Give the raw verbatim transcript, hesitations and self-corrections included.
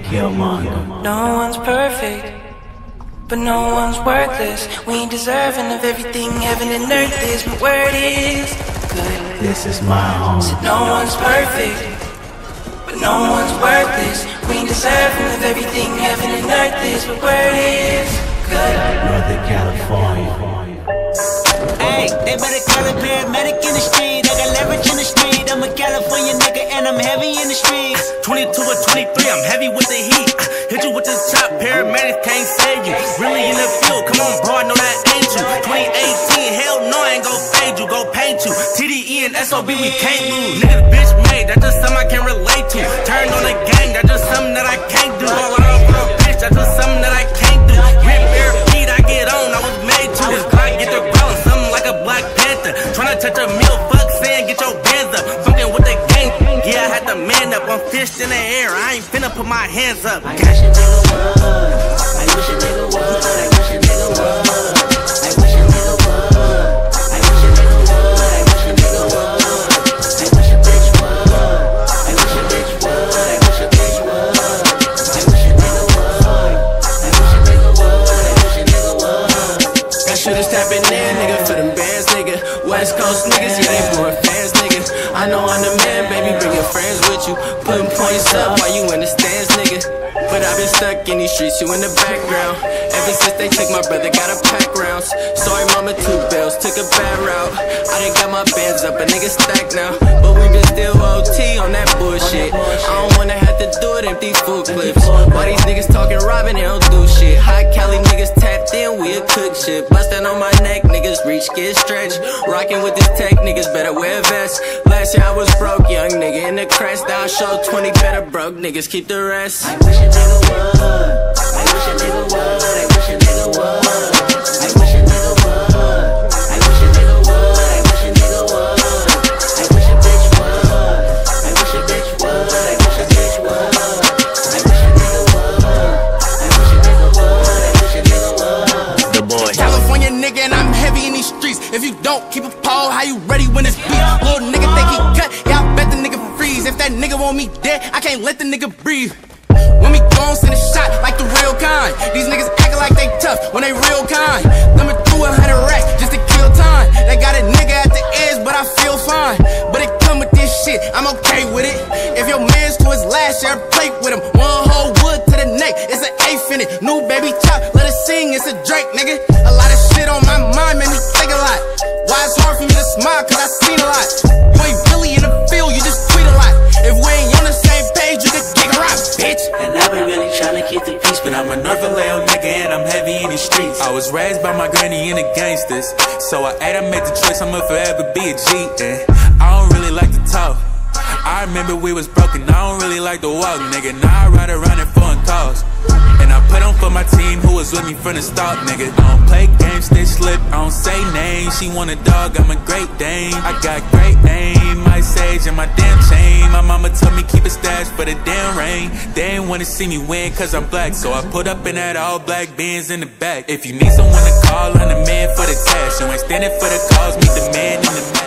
Erik Killmonger. No one's perfect, but no one's worthless. We ain't deserving of everything heaven and earth is, but where it is good. This is my home. Said no one's perfect, but no one's worthless. We ain't deserving of everything heaven and earth is, but where it is good. Northern California. Hey, they better call a paramedic in the street. I got leverage in the street. I'm a California nigga and I'm heavy in the streets. twenty-two or twenty-three, I'm heavy with the heat. Hit you with the chop, paramedics can't save you. Really in the field, come on bro, I know that ain't you. twenty eighteen, hell no, I ain't gon' fade you, go paint you. T D E and S O B, we can't lose. Niggas bitch made, that's just something I can relate to. Turn on the gang, that's just something that I can't do. All out for a bitch, that's just something that I can't do. Rip bare feet, I get on, I was made to. This Glock get the growling, something like a Black Panther. Tryna touch a meal, fuck saying get your bands up. Fucking with the gang, yeah, I had to man up. I'm fished in the air, I ain't finna put my hands up. I wish a nigga would, I wish a nigga would, I wish a nigga would, I wish a nigga would, I wish a nigga would, I wish a nigga would, I wish a bitch would, I wish a bitch would, I wish a bitch would, I wish a nigga would, I wish a nigga would, I wish a nigga would. Got shooters tapping in, nigga, for them bands, nigga. West Coast niggas, yeah, they blowing fans, nigga. I know I'm the man, baby, bring your friends with you. Putting points up while you in the stands, nigga. But I've been stuck in these streets, you in the background. Ever since they took my brother, got a pack rounds. Sorry mama, two bills, took a bad route. I done got my bands up, a nigga stacked now. But we been still O T on that bullshit. I don't wanna have to do it, empty food clips. Why these niggas talking robbing, they don't do shit. High Cali niggas tapped in, we a cook shit. Bustin' on my neck, niggas reach, get stretched. Rockin' with this tech, niggas better wear vests. Last year I was broke, young nigga in the crash. Now I show twenty better broke, niggas keep the rest. I wish a nigga would, I wish a nigga would, I wish a nigga would, I wish a nigga would, I wish a nigga would, I wish a nigga would, I wish a bitch would, I wish a bitch would, I wish a bitch would, I wish a nigga would, I wish a nigga would, I wish a nigga would. The boy. California nigga and I'm heavy in these streets. If you don't keep a pole, how you ready when it's beat? Little nigga think he cut, yeah, I bet the nigga freeze. If that nigga want me dead, I can't let the nigga breathe. When we gon' send a shot like the real kind. These niggas acting like they tough when they real kind. Thumbing through a hundred racks just to kill time. They got a nigga at the edge, but I feel fine. But it come with this shit, I'm okay with it. If your man's to his last year, plate with him. One whole wood to the neck, it's an eighth in it. New baby chop, let us sing, it's a Drake, nigga. A lot of shit on my mind made me think a lot. Why it's hard for me to smile, cause I seen a lot. You ain't really in the field, you just tweet a lot. If we ain't on the same page, you can kick a rock, bitch. And I've been really trying to keep the peace, but I'm a Northern Leo nigga and I'm heavy in the streets. I was raised by my granny and the gangsters, so I ate, I made the choice, I'ma forever be a G. And I don't really like to talk. I remember we was broken, I don't really like to walk, nigga. Now I ride around in foreign cars, and I put on for my team who was with me from the start, nigga. I don't play games, they slip, I don't say names. She want a dog, I'm a Great Dane. I got great name, my sage and my damn chain. My mama told me keep a stash for the damn rain. They ain't wanna see me win cause I'm black, so I put up in that all black Benz in the back. If you need someone to call, I'm the man for the task. You ain't standing for the cause, meet the man in the